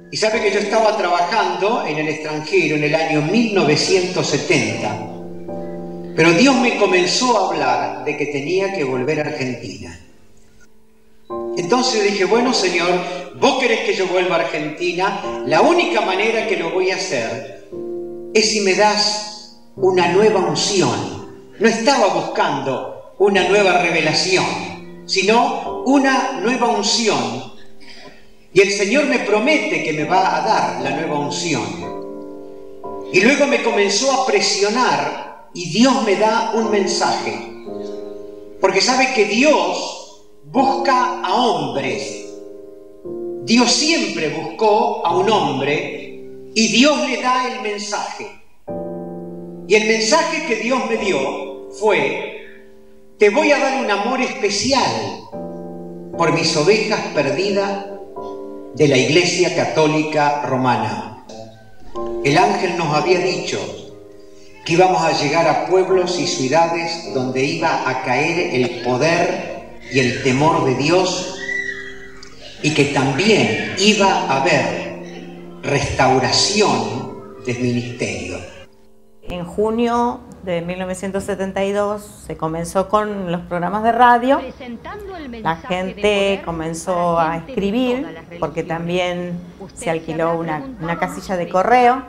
Y sabe que yo estaba trabajando en el extranjero en el año 1970, pero Dios me comenzó a hablar de que tenía que volver a Argentina. Entonces dije, bueno, Señor, vos querés que yo vuelva a Argentina, la única manera que lo voy a hacer es si me das una nueva unción. No estaba buscando una nueva revelación, sino una nueva unción. Y el Señor me promete que me va a dar la nueva unción. Y luego me comenzó a presionar y Dios me da un mensaje. Porque sabe que Dios busca a hombres. Dios siempre buscó a un hombre y Dios le da el mensaje. Y el mensaje que Dios me dio fue: te voy a dar un amor especial por mis ovejas perdidas de la Iglesia Católica Romana. El ángel nos había dicho que íbamos a llegar a pueblos y ciudades donde iba a caer el poder y el temor de Dios, y que también iba a haber restauración del ministerio. En junio de 1972 se comenzó con los programas de radio. La gente comenzó a escribir porque también se alquiló una casilla de correo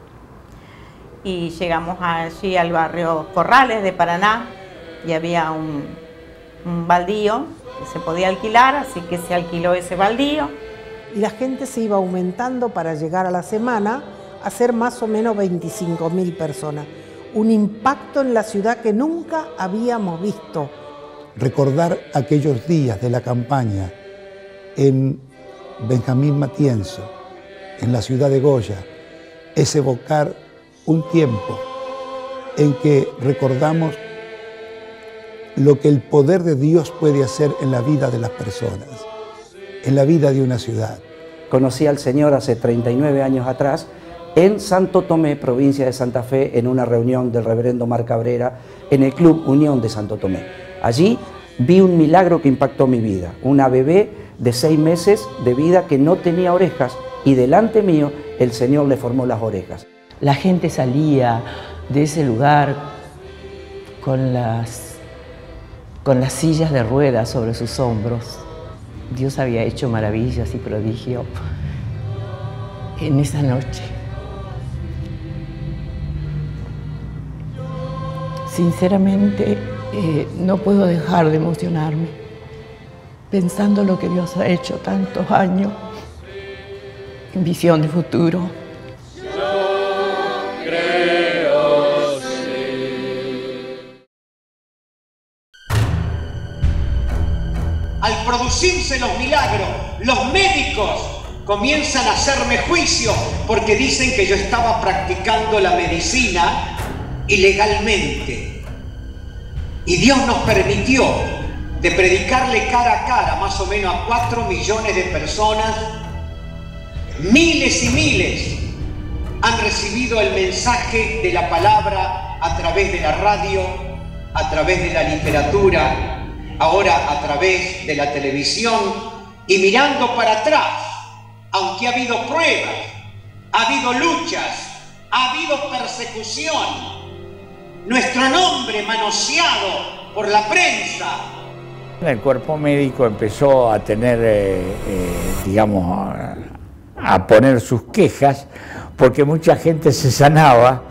y llegamos allí al barrio Corrales de Paraná y había un baldío que se podía alquilar, así que se alquiló ese baldío. Y la gente se iba aumentando para llegar a la semana a ser más o menos 25.000 personas. Un impacto en la ciudad que nunca habíamos visto. Recordar aquellos días de la campaña en Benjamín Matienzo, en la ciudad de Goya, es evocar un tiempo en que recordamos lo que el poder de Dios puede hacer en la vida de las personas, en la vida de una ciudad. Conocí al Señor hace 39 años atrás en Santo Tomé, provincia de Santa Fe, en una reunión del reverendo Mar Cabrera en el Club Unión de Santo Tomé. Allí vi un milagro que impactó mi vida. Una bebé de 6 meses de vida que no tenía orejas y delante mío el Señor le formó las orejas. La gente salía de ese lugar con las sillas de ruedas sobre sus hombros. Dios había hecho maravillas y prodigios en esa noche. Sinceramente, no puedo dejar de emocionarme pensando lo que Dios ha hecho tantos años en visión de futuro. Yo creo sí. Al producirse los milagros, los médicos comienzan a hacerme juicio porque dicen que yo estaba practicando la medicina ilegalmente. Y Dios nos permitió de predicarle cara a cara más o menos a 4 millones de personas. Miles y miles han recibido el mensaje de la palabra a través de la radio, a través de la literatura, ahora a través de la televisión. Y mirando para atrás, aunque ha habido pruebas, ha habido luchas, ha habido persecución, nuestro nombre manoseado por la prensa. El cuerpo médico empezó a tener, digamos, a poner sus quejas porque mucha gente se sanaba,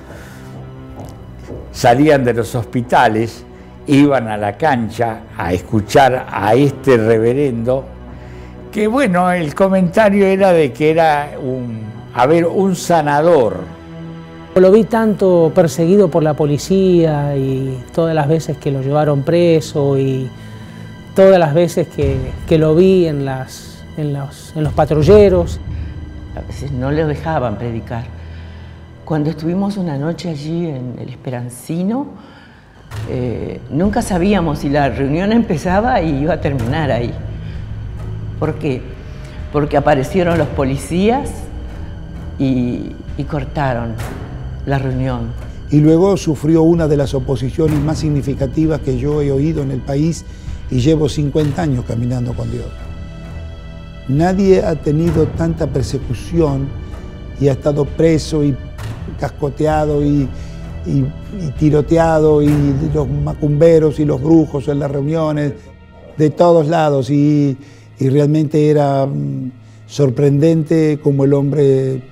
salían de los hospitales, iban a la cancha a escuchar a este reverendo, que bueno, el comentario era de que era un sanador. Lo vi tanto perseguido por la policía y todas las veces que lo llevaron preso y todas las veces que lo vi en los patrulleros. A veces no les dejaban predicar. Cuando estuvimos una noche allí en el Esperancino, nunca sabíamos si la reunión empezaba y iba a terminar ahí. ¿Por qué? Porque aparecieron los policías y cortaron la reunión. Y luego sufrió una de las oposiciones más significativas que yo he oído en el país y llevo 50 años caminando con Dios. Nadie ha tenido tanta persecución y ha estado preso y cascoteado y tiroteado, y los macumberos y los brujos en las reuniones, de todos lados, y realmente era sorprendente cómo el hombre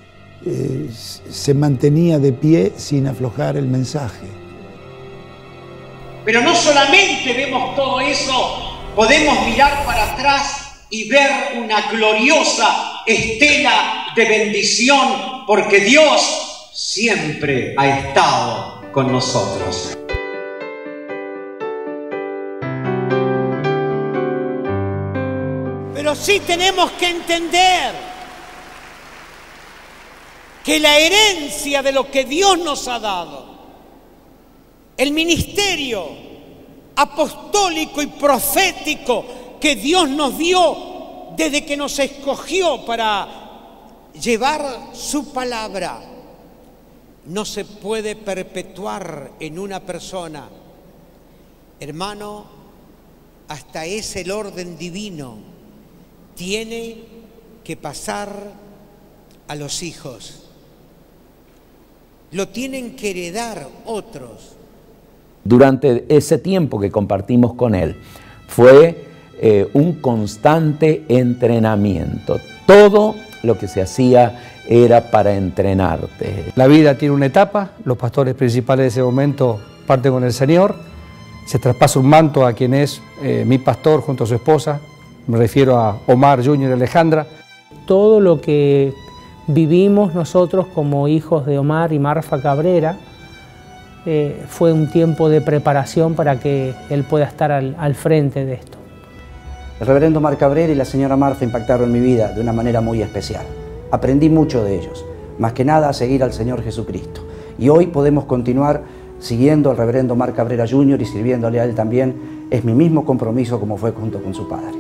se mantenía de pie sin aflojar el mensaje. Pero no solamente vemos todo eso, podemos mirar para atrás y ver una gloriosa estela de bendición, porque Dios siempre ha estado con nosotros. Pero sí tenemos que entender que la herencia de lo que Dios nos ha dado, el ministerio apostólico y profético que Dios nos dio desde que nos escogió para llevar su palabra, no se puede perpetuar en una persona. Hermano, hasta es el orden divino. Tiene que pasar a los hijos. Lo tienen que heredar otros. Durante ese tiempo que compartimos con él, fue un constante entrenamiento. Todo lo que se hacía era para entrenarte. La vida tiene una etapa, los pastores principales de ese momento parten con el Señor, se traspasa un manto a quien es mi pastor junto a su esposa, me refiero a Omar Junior y Alejandra. Todo lo que vivimos nosotros como hijos de Omar y Marfa Cabrera fue un tiempo de preparación para que él pueda estar al frente de esto. El reverendo Omar Cabrera y la señora Marfa impactaron mi vida de una manera muy especial. Aprendí mucho de ellos, más que nada a seguir al Señor Jesucristo. Y hoy podemos continuar siguiendo al reverendo Omar Cabrera Jr. y sirviéndole a él también. Es mi mismo compromiso como fue junto con su padre.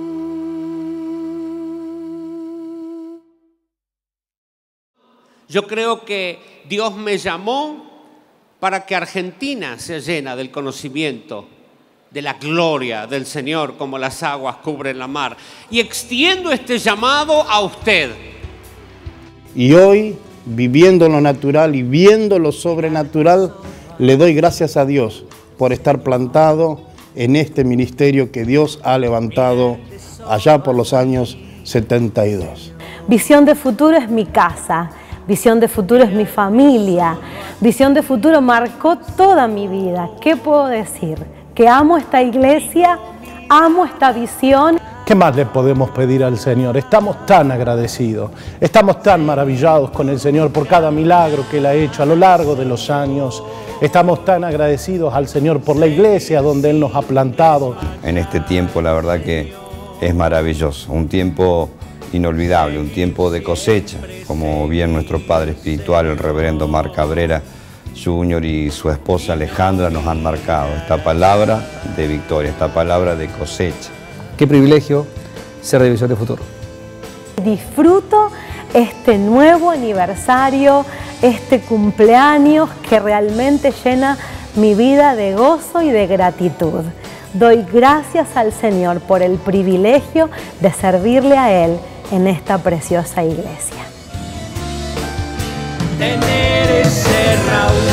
Yo creo que Dios me llamó para que Argentina sea llena del conocimiento, de la gloria del Señor, como las aguas cubren la mar. Y extiendo este llamado a usted. Y hoy, viviendo lo natural y viendo lo sobrenatural, le doy gracias a Dios por estar plantado en este ministerio que Dios ha levantado allá por los años 72. Visión de futuro es mi casa, visión de futuro es mi familia, visión de futuro marcó toda mi vida. ¿Qué puedo decir? Que amo esta iglesia, amo esta visión. ¿Qué más le podemos pedir al Señor? Estamos tan agradecidos, estamos tan maravillados con el Señor por cada milagro que Él ha hecho a lo largo de los años. Estamos tan agradecidos al Señor por la iglesia donde Él nos ha plantado. En este tiempo la verdad que es maravilloso, un tiempo inolvidable, un tiempo de cosecha, como bien nuestro padre espiritual, el reverendo Omar Cabrera Jr. y su esposa Alejandra nos han marcado esta palabra de victoria, esta palabra de cosecha. Qué privilegio ser de Visión de Futuro. Disfruto este nuevo aniversario, este cumpleaños que realmente llena mi vida de gozo y de gratitud. Doy gracias al Señor por el privilegio de servirle a Él en esta preciosa iglesia. Tener ese raúl